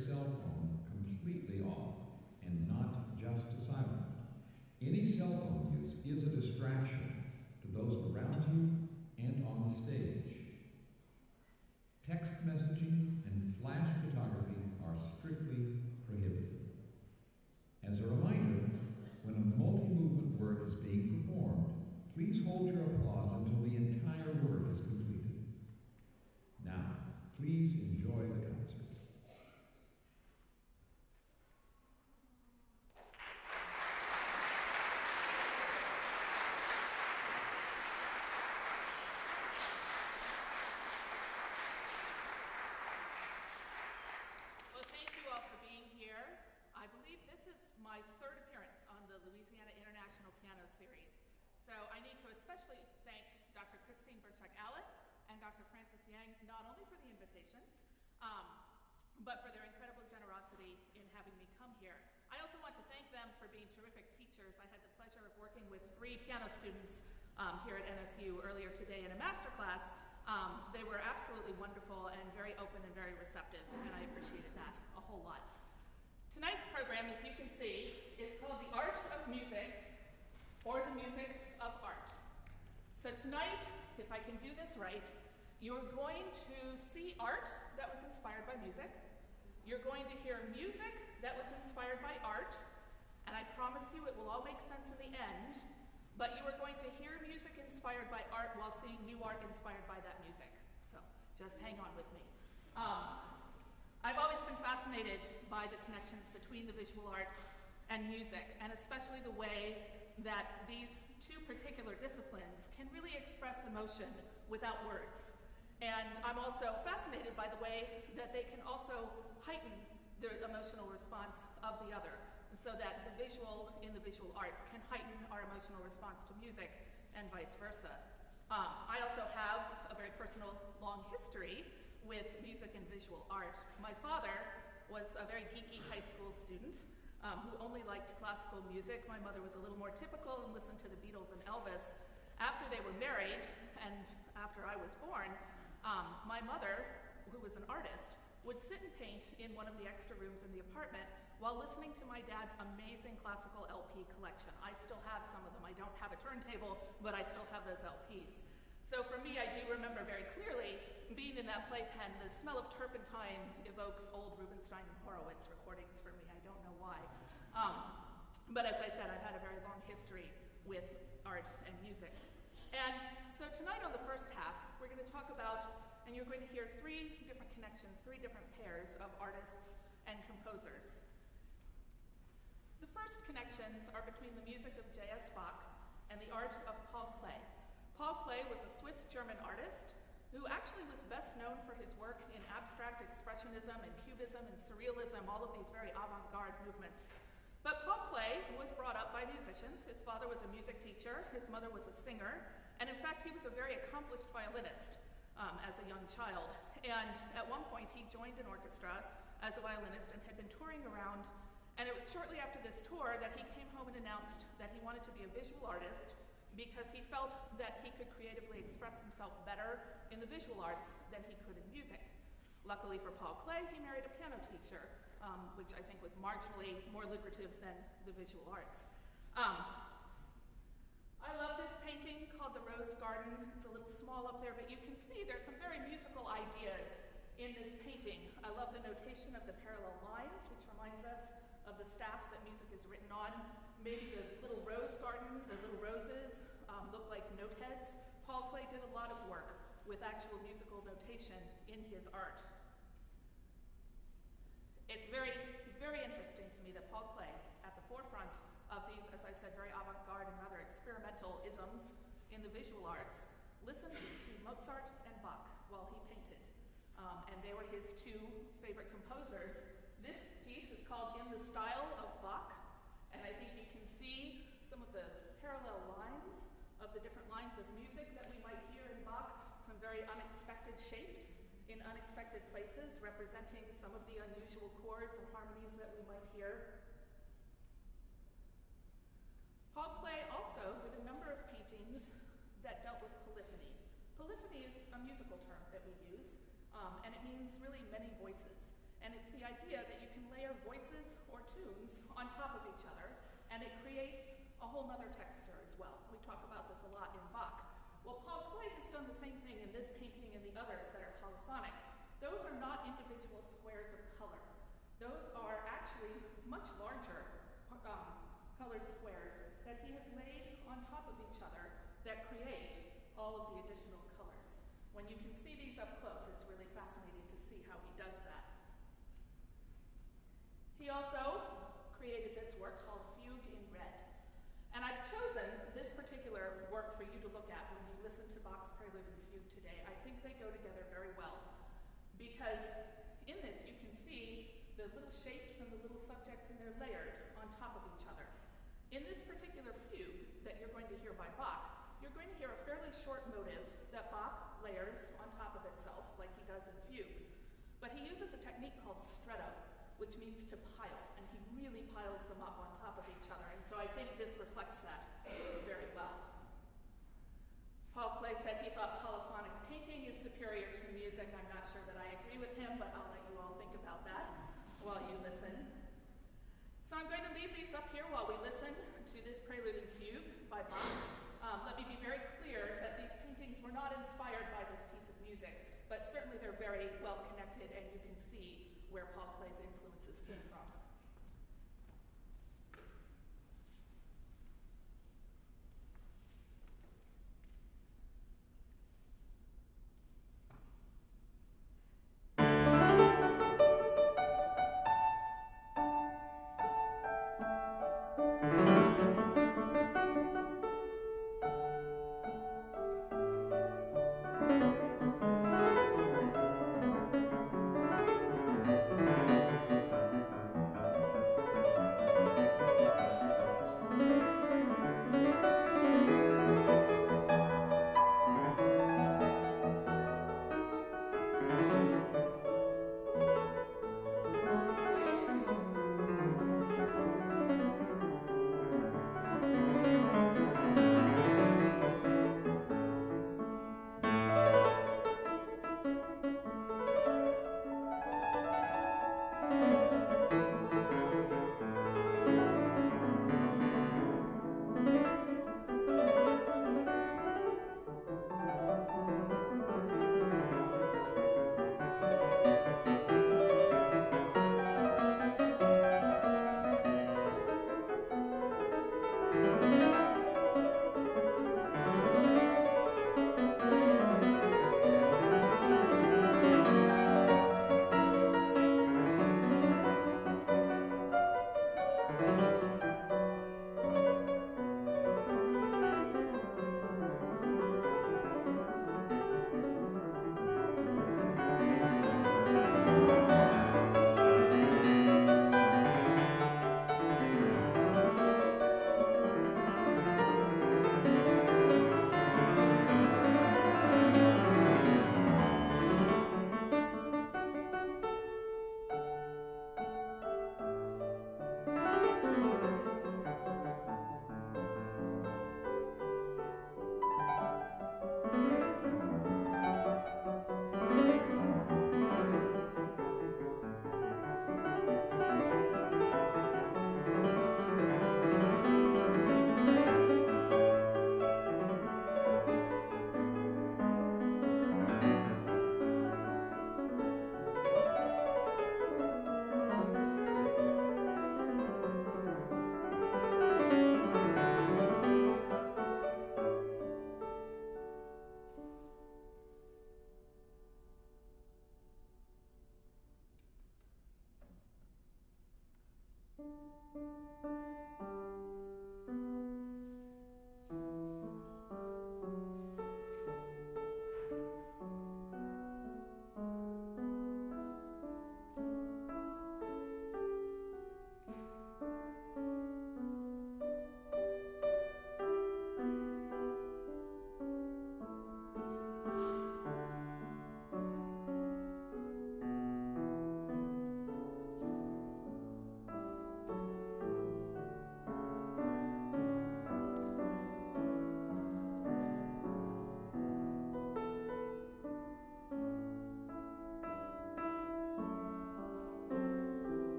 cell phone completely off and not just to silent. Any cell phone use is a distraction to those around you and on the stage. Text messaging and flash photography are strictly prohibited. As a reminder, when a multi-movement work is being performed, please hold your applause until the entire work is completed. Now, please enjoy the concert. I believe this is my third appearance on the Louisiana International Piano Series. So I need to especially thank Dr. Christine Burchak-Allen and Dr. Francis Yang, not only for the invitations, but for their incredible generosity in having me come here. I also want to thank them for being terrific teachers. I had the pleasure of working with 3 piano students here at NSU earlier today in a master class. They were absolutely wonderful and very open and very receptive, and I appreciated that a whole lot. Tonight's program, as you can see, is called The Art of Music, or The Music of Art. So tonight, if I can do this right, you're going to see art that was inspired by music. You're going to hear music that was inspired by art, and I promise you it will all make sense in the end, but you are going to hear music inspired by art while seeing new art inspired by that music. So just hang on with me. I've always been fascinated by the connections between the visual arts and music, and especially the way that these two particular disciplines can really express emotion without words. And I'm also fascinated by the way that they can also heighten the emotional response of the other, so that the visual in the visual arts can heighten our emotional response to music and vice versa. I also have a very personal long history with music and visual art. My father was a very geeky high school student who only liked classical music. My mother was a little more typical and listened to the Beatles and Elvis. After they were married, and after I was born, my mother, who was an artist, would sit and paint in one of the extra rooms in the apartment while listening to my dad's amazing classical LP collection. I still have some of them. I don't have a turntable, but I still have those LPs. So for me, I do remember very clearly being in that playpen. The smell of turpentine evokes old Rubinstein and Horowitz recordings for me. I don't know why. But as I said, I've had a very long history with art and music. And so tonight on the first half, we're going to talk about, and you're going to hear 3 different connections, 3 different pairs of artists and composers. The first connections are between the music of J.S. Bach and the art of Paul Klee. Paul Klee was a Swiss-German artist who actually was best known for his work in abstract expressionism and cubism and surrealism, all of these very avant-garde movements. But Paul Klee was brought up by musicians. His father was a music teacher, his mother was a singer, and in fact he was a very accomplished violinist as a young child. And at one point he joined an orchestra as a violinist and had been touring around, and it was shortly after this tour that he came home and announced that he wanted to be a visual artist because he felt that he could creatively express himself better in the visual arts than he could in music. Luckily for Paul Klee, he married a piano teacher, which I think was marginally more lucrative than the visual arts. I love this painting called The Rose Garden. It's a little small up there, but you can see there's some very musical ideas in this painting. I love the notation of the parallel lines, which reminds us of the staff that music is written on. Maybe the little rose garden, the little roses look like note heads. Paul Klee did a lot of work with actual musical notation in his art. It's very, very interesting to me that Paul Klee, at the forefront of these, as I said, very avant-garde and rather experimental isms in the visual arts, listened to Mozart and Bach while he painted. And they were his 2 favorite composers. This piece is called In the Style of Bach, and I think you can see some of the parallel lines of the different lines of music that we might hear in Bach, some very unexpected shapes in unexpected places, representing some of the unusual chords and harmonies that we might hear. Paul Klee also did a number of paintings that dealt with polyphony. Polyphony is a musical term that we use, and it means really many voices. And it's the idea that you can layer voices or tunes on top of each other, and it creates a whole nother texture as well. We talk about this a lot in Bach. Well, Paul Klee has done the same thing in this painting and the others that are polyphonic. Those are not individual squares of color. Those are actually much larger colored squares that he has laid on top of each other that create all of the additional colors. When you can see these up close, it's really fascinating to see how he does that. He also created this work called Fugue in Red. And I've chosen this particular work for you to look at when you listen to Bach's Prelude and Fugue today. I think they go together very well, because in this you can see the little shapes and the little subjects, and they're layered on top of each other. In this particular fugue that you're going to hear by Bach, you're going to hear a fairly short motive that Bach layers on top of itself, like he does in fugues. But he uses a technique called stretto, which means to pile, and he really piles them up on top of each other. And so I think this reflects that very well. Paul Klee said he thought polyphonic painting is superior to music. I'm not sure that I agree with him, but I'll let you all think about that while you listen. So I'm going to leave these up here while we listen to this Prelude and Fugue by Bach. Let me be very clear that these paintings were not inspired by this piece of music, but certainly they're very well connected, and you can see where Paul Klee's influences came from.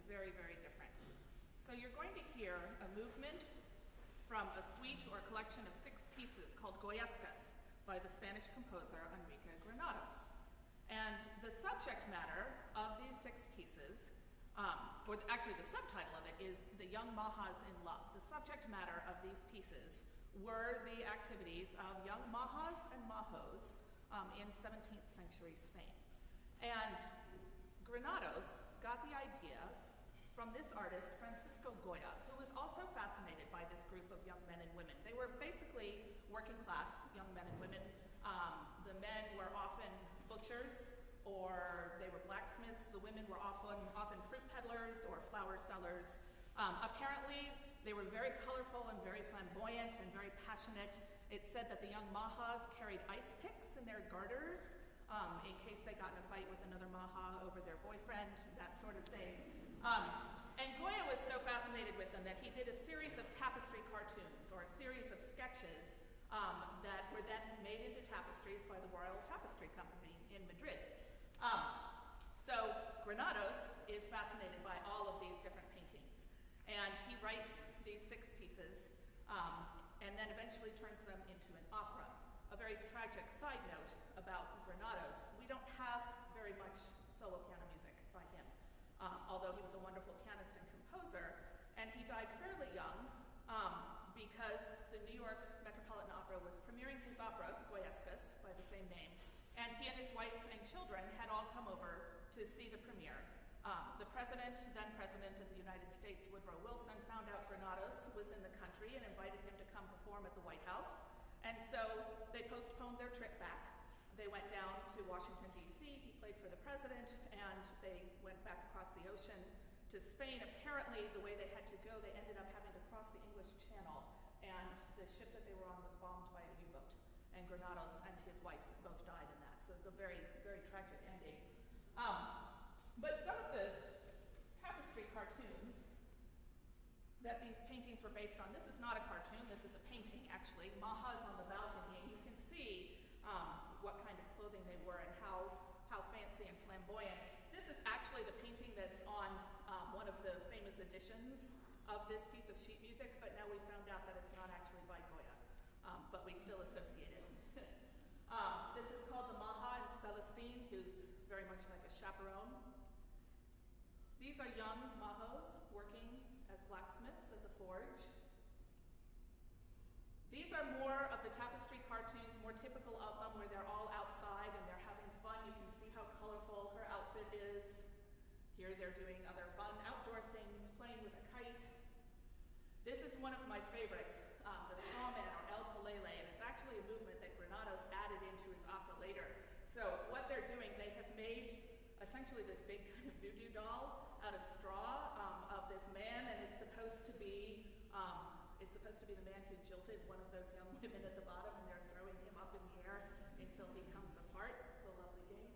very, very different. So you're going to hear a movement from a suite or collection of 6 pieces called Goyescas by the Spanish composer Enrique Granados. And the subject matter of these 6 pieces, actually the subtitle of it is The Young Majas in Love. The subject matter of these pieces were the activities of young majas and majos in 17th century Spain. And Granados got the idea from this artist, Francisco Goya, who was also fascinated by this group of young men and women. They were basically working class young men and women. The men were often butchers or they were blacksmiths. The women were often fruit peddlers or flower sellers. Apparently, they were very colorful and very flamboyant and very passionate. It said that the young majas carried ice picks in their garters in case they got in a fight with another maja over their boyfriend, that sort of thing. And Goya was so fascinated with them that he did a series of tapestry cartoons or a series of sketches that were then made into tapestries by the Royal Tapestry Company in Madrid. So Granados is fascinated by all of these different paintings. And he writes these 6 pieces and then eventually turns them into an opera. A very tragic side note about Granados, we don't have very much solo piano music by him, although he was a wonderful pianist and composer, and he died fairly young because the New York Metropolitan Opera was premiering his opera, Goyescas, by the same name, and he and his wife and children had all come over to see the premiere. The then President of the United States, Woodrow Wilson, found out Granados was in the country and invited him to come perform at the White House. And so they postponed their trip back. They went down to Washington, D.C. He played for the president, and they went back across the ocean to Spain. Apparently, the way they had to go, they ended up having to cross the English Channel, and the ship that they were on was bombed by a U-boat. And Granados and his wife both died in that. So it's a very, very tragic ending. But some of the tapestry cartoons that these paintings were based on, this is not a cartoon, this is a painting actually. Majas on the balcony, and you can see what kind of clothing they wore and how fancy and flamboyant. This is actually the painting that's on one of the famous editions of this piece of sheet music, but now we found out that it's not actually by Goya, but we still associate it. This is called the Maja in Celestine, who's very much like a chaperone. These are young majos working as blacksmiths at the forge. These are more of the tapestry cartoons, more typical of them, where they're all outside and they're having fun. You can see how colorful her outfit is. Here they're doing other fun outdoor things, playing with a kite. This is one of my favorites, the straw man or El Pelele, and it's actually a movement that Granados added into his opera later. So what they're doing, they have made essentially this big kind of voodoo doll out of straw of this man, and it's supposed to be the man who jilted one of those young women at the bottom, and they're throwing him up in the air until he comes apart. It's a lovely game.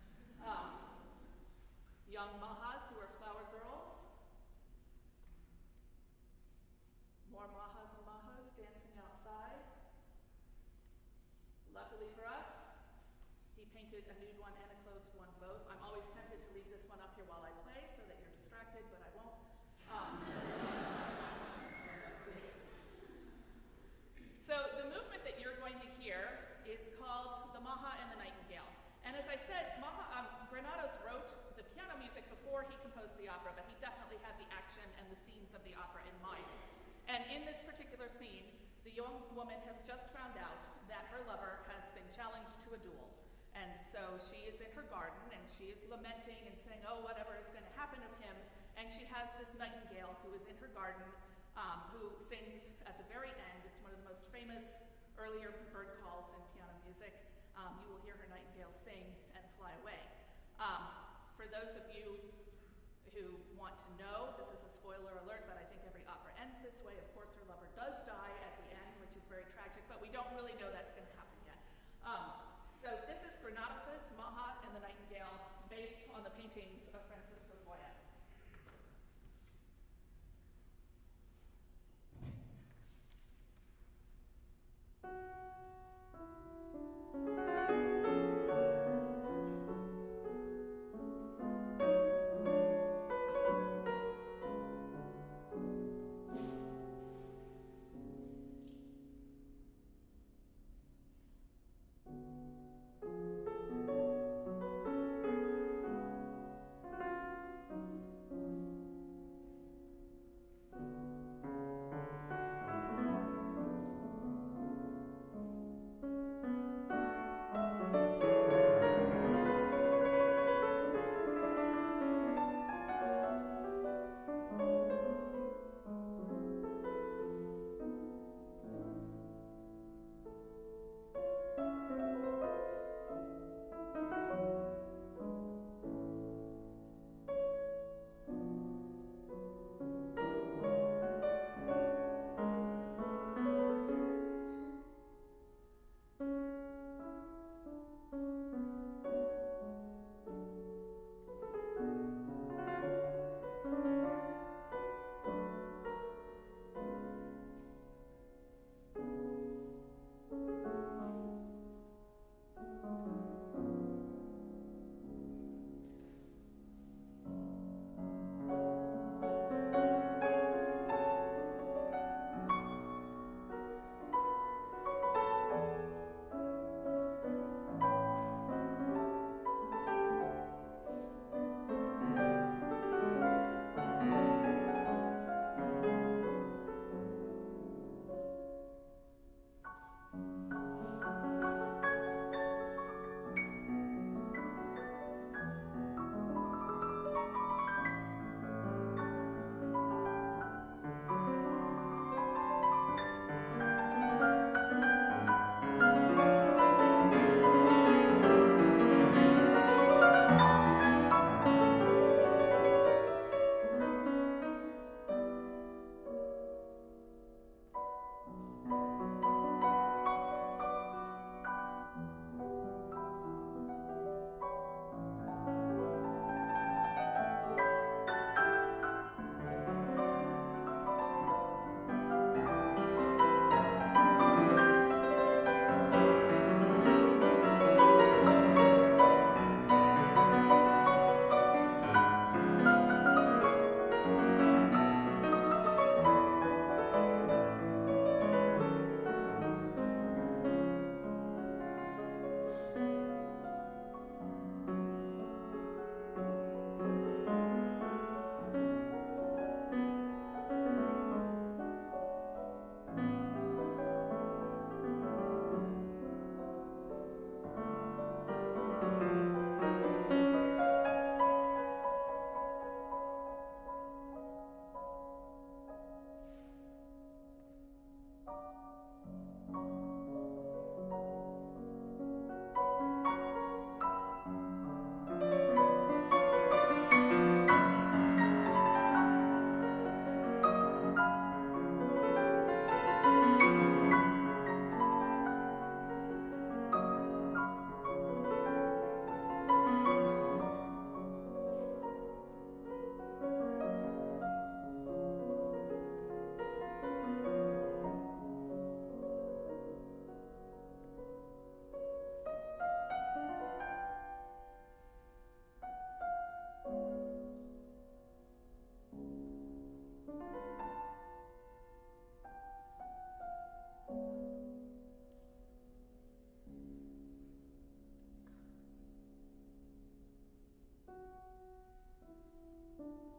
Young majas who are flower girls. More majas and majos dancing outside. Luckily for us, he painted a nude one and a clothed one both. I'm always tempted to leave this one up here while I play so that you're distracted, but I won't. So the movement that you're going to hear is called the Maja and the Nightingale. And as I said, Granados wrote the piano music before he composed the opera, but he definitely had the action and the scenes of the opera in mind. And in this particular scene, the young woman has just found out that her lover has been challenged to a duel. And so she is in her garden, and she is lamenting and saying, oh, whatever is going to happen of him. And she has this nightingale who is in her garden, who sings at the very end. It's one of the most famous earlier bird calls in piano music. You will hear her nightingale sing and fly away. For those of you who want to know, this is a spoiler alert, but I think every opera ends this way. Of course, her lover does die at the end, which is very tragic, but we don't really know that's going to happen yet. So this is Granados' Maja and the Nightingale, based on the paintings of Francisco Goya.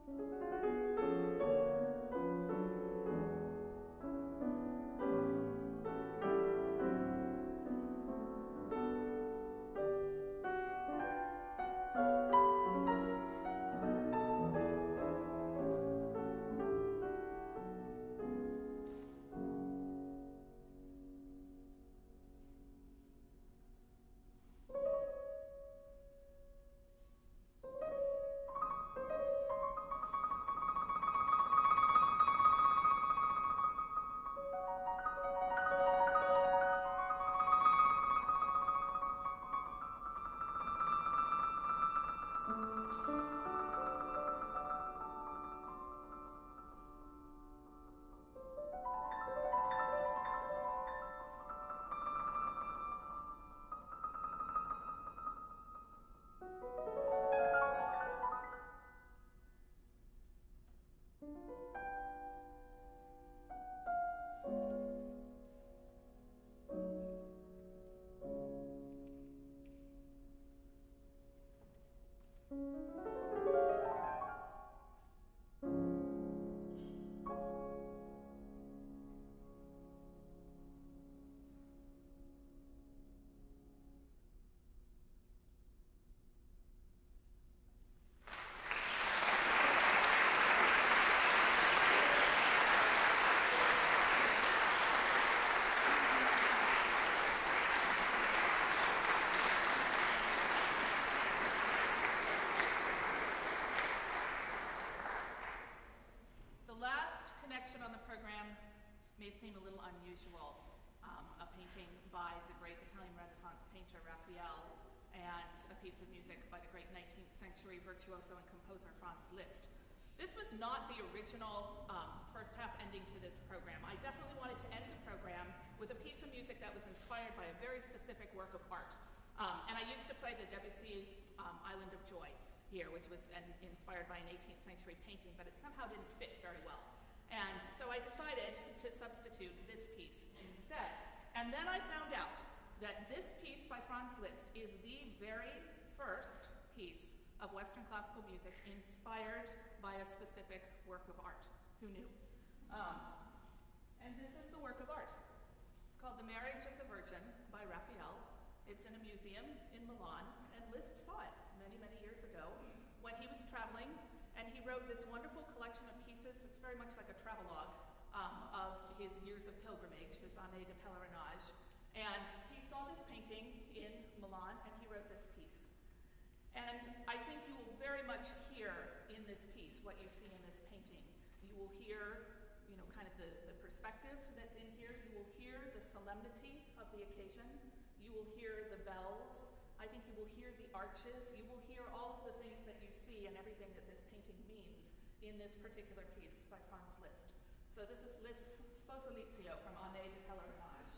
may seem a little unusual, a painting by the great Italian Renaissance painter Raphael and a piece of music by the great 19th century virtuoso and composer Franz Liszt. This was not the original first half ending to this program. I definitely wanted to end the program with a piece of music that was inspired by a very specific work of art. And I used to play the Debussy Island of Joy here, which was inspired by an 18th century painting, but it somehow didn't fit very well. And so I decided to substitute this piece instead. And then I found out that this piece by Franz Liszt is the very first piece of Western classical music inspired by a specific work of art. Who knew? And this is the work of art. It's called The Marriage of the Virgin by Raphael. It's in a museum in Milan, and Liszt saw it many, many years ago when he was traveling, and he wrote this wonderful collection of pieces. It's very much like a travelogue of his years of pilgrimage, his année de pèlerinage. And he saw this painting in Milan, and he wrote this piece. And I think you will very much hear in this piece what you see in this painting. You will hear, kind of the perspective that's in here. You will hear the solemnity of the occasion. You will hear the bells. I think you will hear the arches. You will hear all of the things that you see and everything that this painting means in this particular piece by Franz Liszt. So this is Liszt's Sposalizio from Année de Pèlerinage.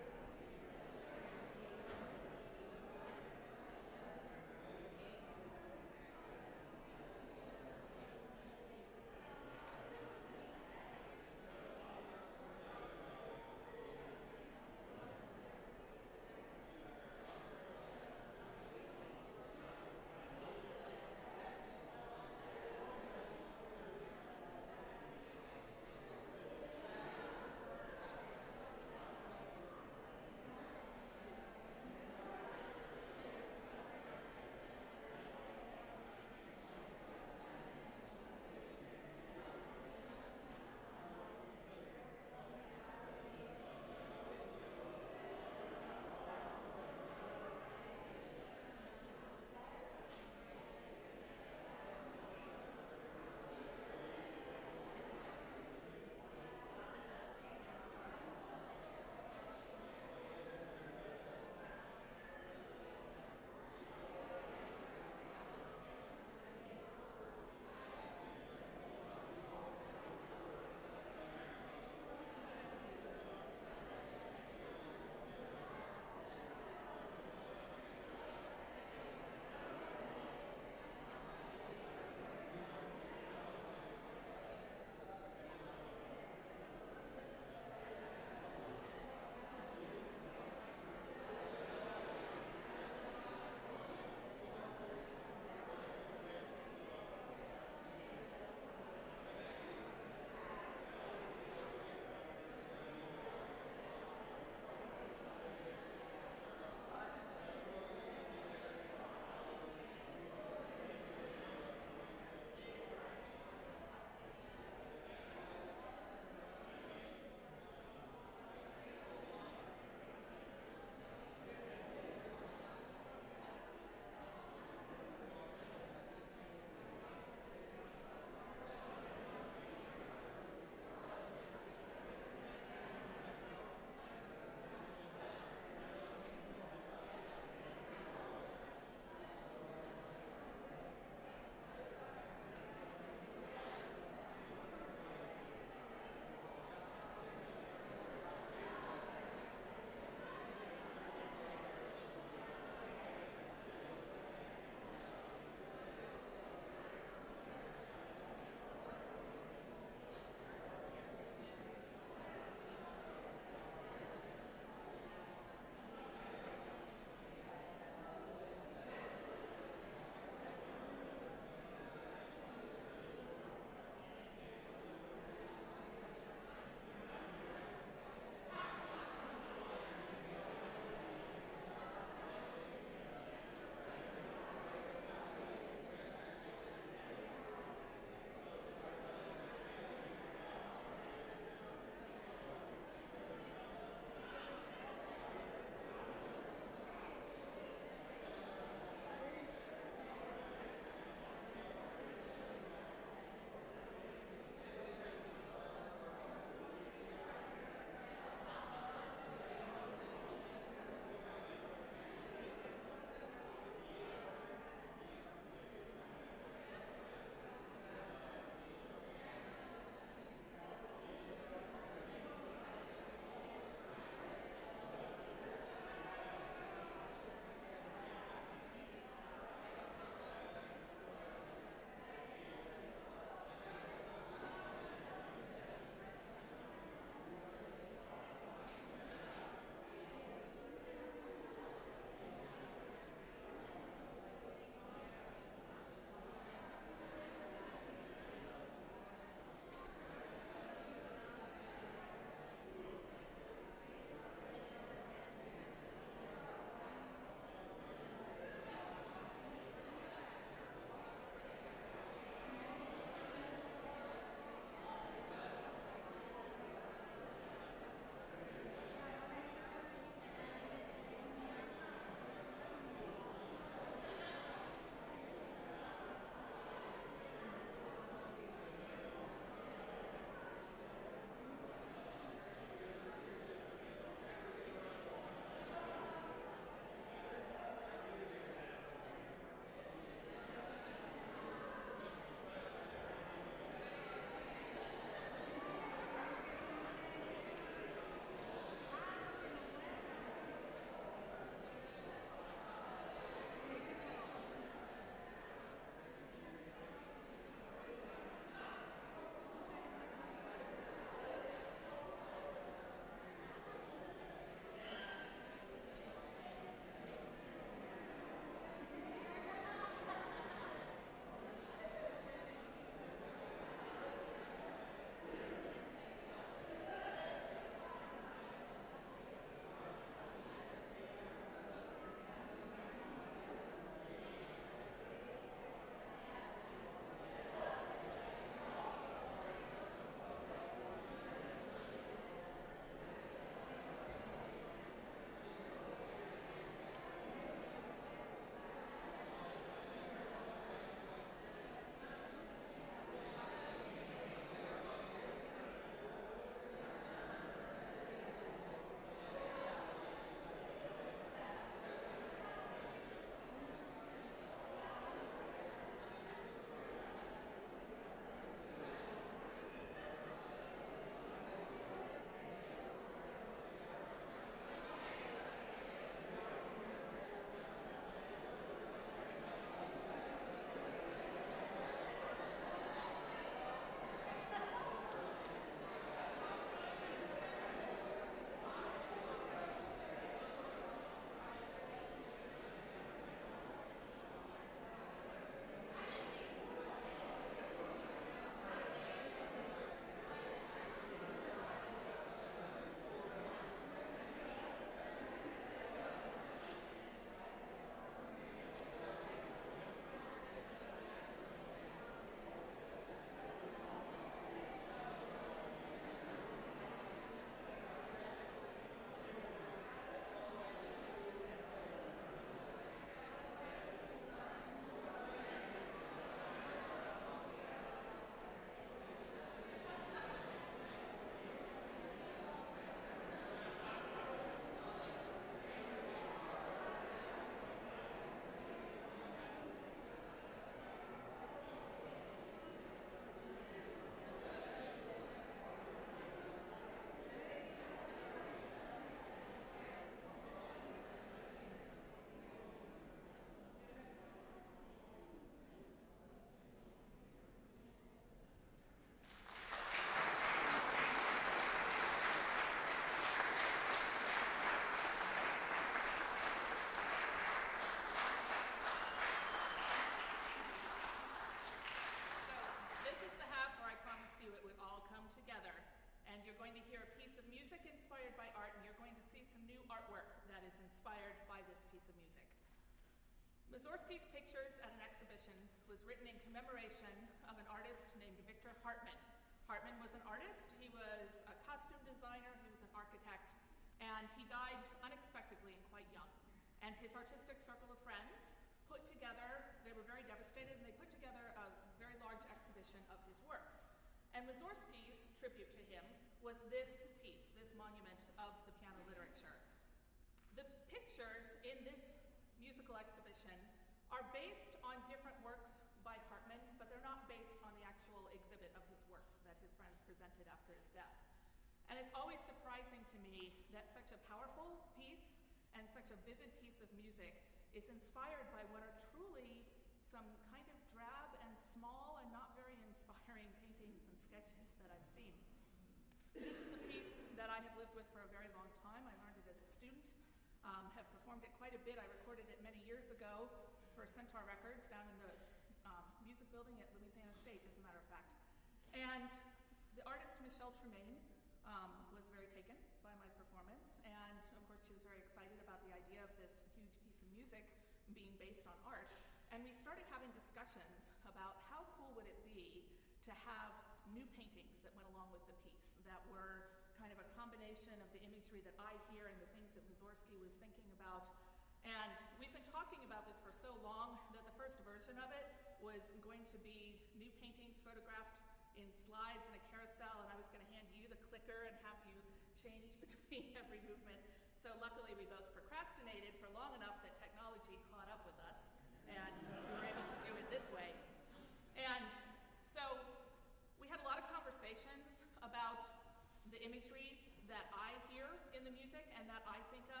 Mussorgsky's pictures at an exhibition was written in commemoration of an artist named Victor Hartmann. Hartmann was an artist, he was a costume designer, he was an architect, and he died unexpectedly and quite young. And his artistic circle of friends put together, they were very devastated, and they put together a very large exhibition of his works. And Mussorgsky's tribute to him was this piece, this monument of the piano literature. The pictures in this musical exhibition are based on different works by Hartmann, but they're not based on the actual exhibit of his works that his friends presented after his death. And it's always surprising to me that such a powerful piece and such a vivid piece of music is inspired by what are truly some kind of drab and small and not very inspiring paintings and sketches that I've seen. This is a piece that I have lived with for a very long time. I learned it as a student, have performed it quite a bit. I recorded it many years ago for Centaur Records down in the music building at Louisiana State, as a matter of fact. And the artist, Michelle Tremaine, was very taken by my performance, and of course she was very excited about the idea of this huge piece of music being based on art. And we started having discussions about how cool would it be to have new paintings that went along with the piece, that were kind of a combination of the imagery that I hear and the things that Mussorgsky was thinking about. And we've been talking about this for so long that the first version of it was going to be new paintings photographed in slides and a carousel, and I was going to hand you the clicker and have you change between every movement. So luckily we both procrastinated for long enough that technology caught up with us, and we were able to do it this way. And so we had a lot of conversations about the imagery that I hear in the music and that I think of.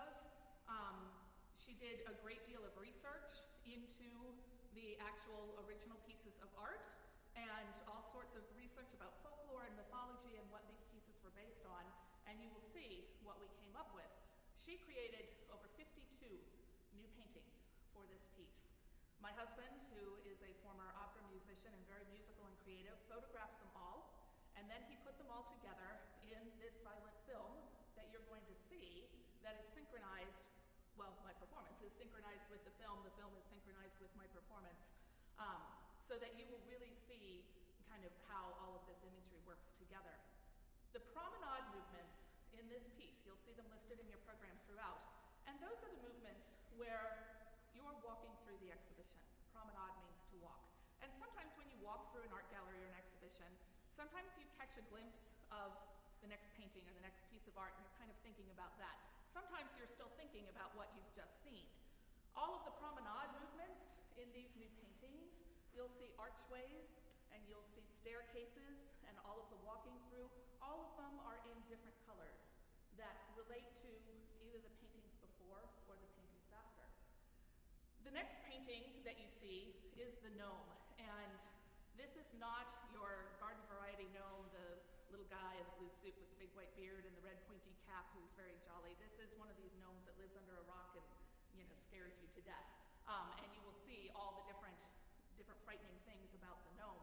She did a great deal of research into the actual original pieces of art and all sorts of research about folklore and mythology and what these pieces were based on, and you will see what we came up with. She created over 52 new paintings for this piece. My husband, who is a former opera musician and very musical and creative, photographed them all, and then he put them all together in this silent film that you're going to see that is synchronized. Well, my performance is synchronized with the film is synchronized with my performance, so that you will really see kind of how all of this imagery works together. The promenade movements in this piece, you'll see them listed in your program throughout, and those are the movements where you're walking through the exhibition. Promenade means to walk. And sometimes when you walk through an art gallery or an exhibition, sometimes you catch a glimpse of the next painting or the next piece of art, and you're kind of thinking about that. Sometimes you're still thinking about what you've just seen. All of the promenade movements in these new paintings, you'll see archways and you'll see staircases, and all of the walking through, all of them are in different colors that relate to either the paintings before or the paintings after. The next painting that you see is the gnome, and this is not your garden variety gnome, the little guy in the blue suit with the big white beard and the red pointy cap who's very jolly. This is one of these gnomes that lives under a rock and, you know, scares you to death. And you will see all the different frightening things about the gnome.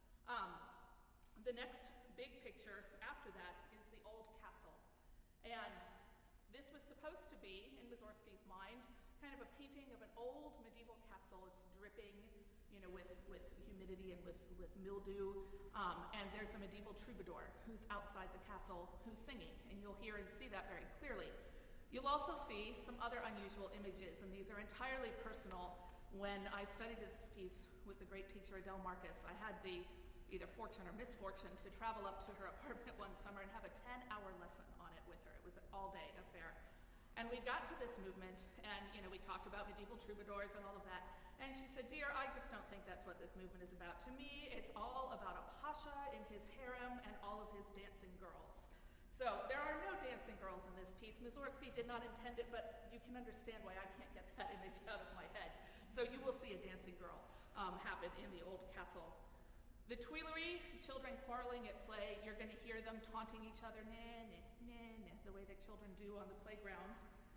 The next big picture after that is the old castle. And this was supposed to be, in Mussorgsky's mind, kind of a painting of an old medieval castle. It's dripping, you know, with humidity and with mildew. And there's a medieval troubadour who's outside the castle who's singing, and you'll hear and see that very clearly. You'll also see some other unusual images, and these are entirely personal. When I studied this piece with the great teacher Adele Marcus, I had the either fortune or misfortune to travel up to her apartment one summer and have a 10-hour lesson on it with her. It was an all-day affair. And we got to this movement, and we talked about medieval troubadours and all of that. And she said, "Dear, I just don't think that's what this movement is about. To me, it's all about a pasha in his harem and all of his dancing girls." So there are no dancing girls in this piece. Mussorgsky did not intend it, but you can understand why I can't get that image out of my head. So you will see a dancing girl happen in the old castle. The Tuileries, children quarreling at play, you're going to hear them taunting each other, nah, nah, nah, nah, the way that children do on the playground.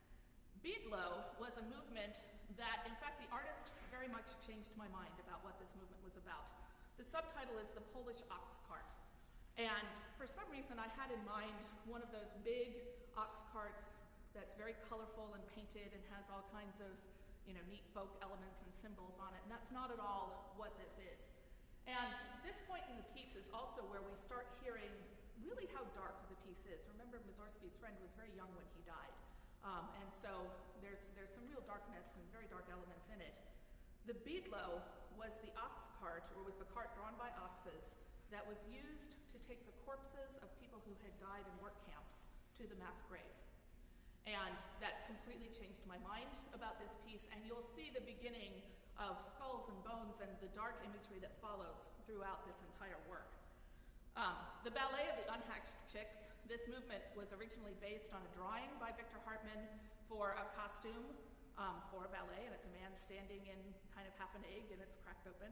Biedlow was a movement that, in fact, the artist very much changed my mind about what this movement was about. The subtitle is The Polish Ox Cart. And for some reason, I had in mind one of those big ox carts that's very colorful and painted and has all kinds of, neat folk elements and symbols on it, and that's not at all what this is. And this point in the piece is also where we start hearing really how dark the piece is. Remember, Mussorgsky's friend was very young when he died, and so there's some real darkness and very dark elements in it. The beadlo was the ox cart, or was the cart drawn by oxes, that was used to take the corpses of people who had died in work camps to the mass grave. And that completely changed my mind about this piece, and you'll see the beginning of skulls and bones and the dark imagery that follows throughout this entire work. The Ballet of the Unhatched Chicks, this movement was originally based on a drawing by Victor Hartmann for a costume for a ballet, and it's a man standing in kind of half an egg and it's cracked open.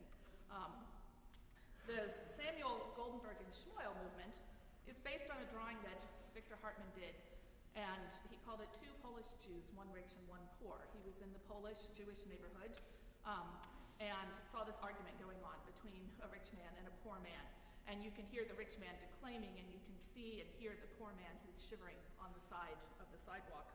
The Samuel Goldenberg and Schmoyle movement is based on a drawing that Victor Hartmann did, and he called it Two Polish Jews, One Rich and One Poor. He was in the Polish Jewish neighborhood and saw this argument going on between a rich man and a poor man. And you can hear the rich man declaiming, and you can see and hear the poor man who's shivering on the side of the sidewalk.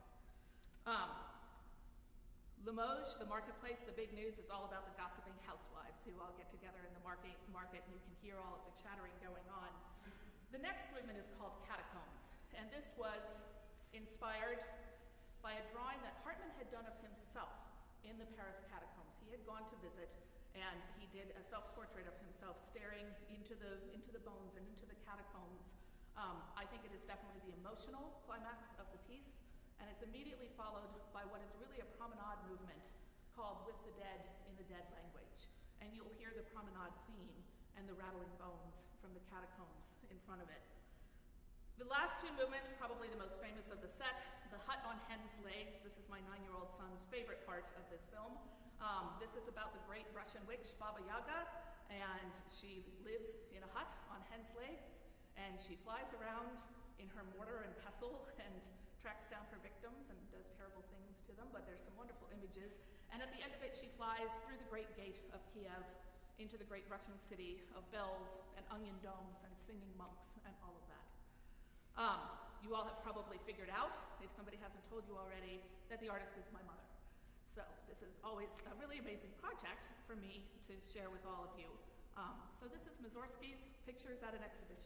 Limoges, the marketplace, the big news is all about the gossiping housewives who all get together in the market, and you can hear all of the chattering going on. The next movement is called Catacombs, and this was inspired by a drawing that Hartmann had done of himself in the Paris catacombs. He had gone to visit, and he did a self-portrait of himself staring into the bones and into the catacombs. I think it is definitely the emotional climax of the piece, and it's immediately followed by what is really a promenade movement called With the Dead in the Dead Language. And you'll hear the promenade theme and the rattling bones from the catacombs in front of it. The last two movements, probably the most famous of the set, the hut on hen's legs. This is my 9-year-old son's favorite part of this film. This is about the great Russian witch Baba Yaga, and she lives in a hut on hen's legs, and she flies around in her mortar and pestle and tracks down her victims and does terrible things to them, but there's some wonderful images. And at the end of it, she flies through the great gate of Kiev into the great Russian city of bells and onion domes and singing monks and all of that. You all have probably figured out, if somebody hasn't told you already, that the artist is my mother. So this is always a really amazing project for me to share with all of you. So this is Mussorgsky's Pictures at an Exhibition.